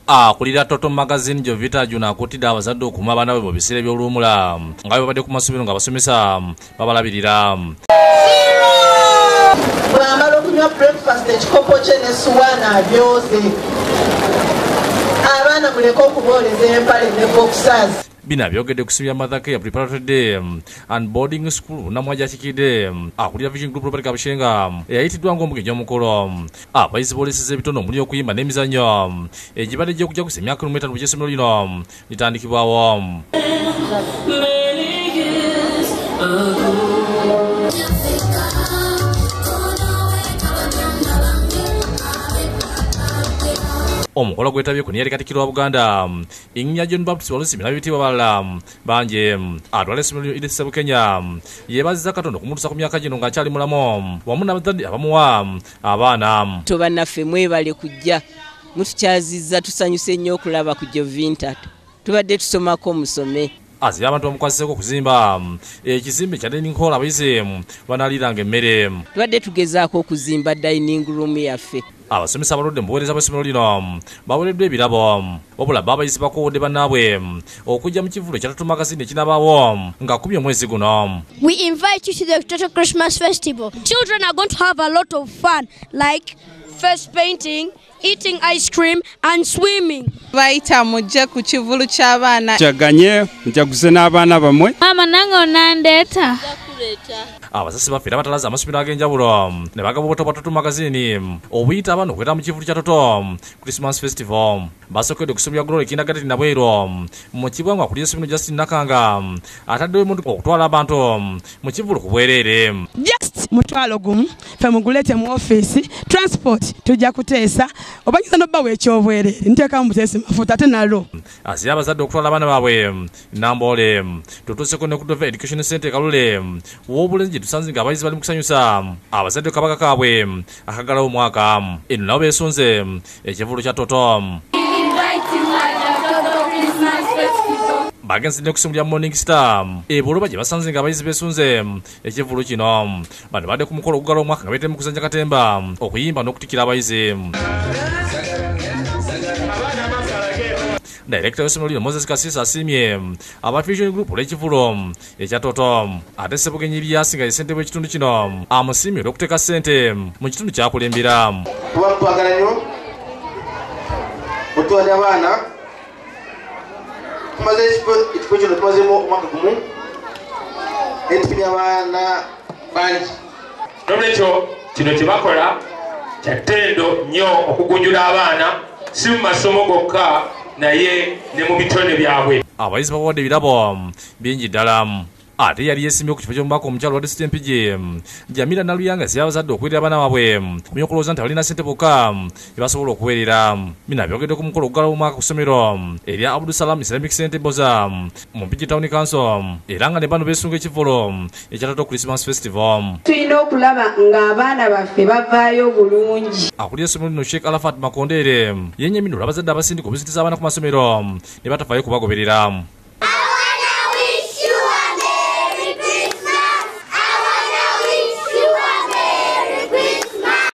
Akulira Toto Magazine Jovita Juna akutidde abazadde okuma abaana bwe mu biseera by'oluwummula nga babadde ku masomero nga basomesa babalabirira. Bw'amala okunywa breakfast ekikopo kye n'essuwaani abyoze. Abaana muleke okubooleza empale ne boxers. Bina byogedde kusubya Mother Care Preparatory Day and Boarding School namwaja kikide akulira Vision Group Robert Kabushenga yayitiddwa ng'omugenyi omukolo abayizi booleseza ebitono omuli okuyimba n'emizannyo egibadde gye okujja kusa emyaka 5 mu ky'essomero lino litandikibwawo. Omukolo gwetabye ku Nieri Katikkiro wa Buganda Innya John Baptist Walusi binabitibwa balala banje atwala essomero Edith Sebukenya yeebazizza Katonda okumutuusa ku myaka gino ng'akyali mulamu wamu n'abazadde abamuwa abaana. Tobannaffe mwebale kujja mutukyazizza tusanyuse nnyo okulaba ku Jovinta tubadde tusomako musome. Azira abantu bamukwasiseko okuzimba ekizimbe kya dining hall abayizi banaaliranga emmere. Tubadde tugezaako okuzimba dining room yaffe. Abasomesa abaludde mu buweereza bw'essomero lino baweereddwa ebirabo wabula abayizi bakoowodde bannaabwe okujja mu kivulo ekya Toto Magazine ekinabaawo nga 10 omwezi guno. We invite you to the Toto Christmas Festival. Children are going to have a lot of fun like face painting, eating ice cream and swimming. Baita mujja ku kivulu ky'abaana. Jaganye mujaguze n'abaana bamwe. Mama nange onandeeta. Abasasi baffe abatalaza amasomero ag'enjawulo ne bagaba obuto bwa Toto Magazine obuyita abaana okwera mu kivulu kya Toto Christmas Festival. Basookedde okusomera Glory Kindergarten Nabwero mu kibwangwa akulira essomero Justin Nakanga ataddewo emmotoka okutwala abantu mu kivulu ku bwereere. Just mutwalo gumu ffe mugulete mu office transport tujja kuteesa obanyiza n'obba weekyobwereere nteekamu muteesi mafuta ate nalo. Asira abazadde okutwala abaana baabwe Nambole tutuuseko ne ku Dove Education Center Kalule w'obulenzi gye tusanze nga abayizi bali mu kusanyusa abazadde kabaka kaabwe akagalawo omwaka eno nabo beesunze ekivulu kya Toto. Bagenzi ne kusumulya Morning Star eboloba gye basanze nga abayizi beesunze ekivulu kino bano badde ku mukolo ogugala omwaka nga beetemu mu kuzanja katemba okuyimba n'okutikira abayizi. Director w'essomero lino Moses Kasisa asiimye aba Vision Group olw'ekivulo ekya Toto ate Sebugenyi Ilyas nga ye ssentebe w'ekitundu kino amusiimye olw'okuteeka ssente mu kitundu kyakulembera. Tuba twagala nnyo mutwale abaana tumaze ekifo kino tumazemu omwaka gumu etupimya abaana bangi. Nolwekyo kino kye bakola kya ttendo nnyo okugunjula abaana si mu masomo gokka naye ne mu bitone byabwe. Abayizi babawadde ebirabo bingi ddala ate yali yeesimbye ku kifo ky'omubaka omukyalo wa disitulikiti Mpigi Jamila Naluyanga asabye abazadde okuweerera abaana baabwe kumenya okulowooza nti abalina ssente bokka ebasobola okuweerera. Bino byogedde ku mukolo ogugalawo omwaka ku ssomero erya Abdulsalam Islamic Center Boza mu Mpigi Town Council era nga ne bano beesunga ekivulo ekya Toto Christmas Festival. Tulina okulaba ng'abaana baffe bavaayo bulungi. Akulira essomero lino Sheikh Alafat Makondere yennyamidde olw'abazadde abasindika obuzitiza abaana ku masomero ne batafaayo kubagoberera.